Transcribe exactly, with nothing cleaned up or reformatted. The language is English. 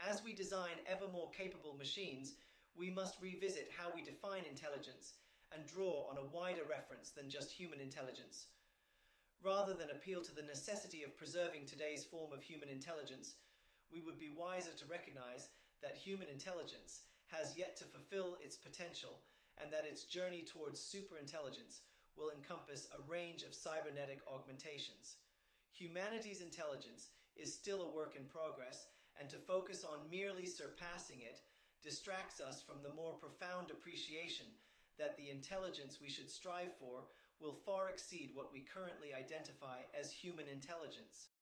As we design ever more capable machines, we must revisit how we define intelligence and draw on a wider reference than just human intelligence. Rather than appeal to the necessity of preserving today's form of human intelligence, we would be wiser to recognize that human intelligence has yet to fulfill its potential and that its journey towards superintelligence will encompass a range of cybernetic augmentations. Humanity's intelligence is still a work in progress, and to focus on merely surpassing it distracts us from the more profound appreciation that the intelligence we should strive for will far exceed what we currently identify as human intelligence.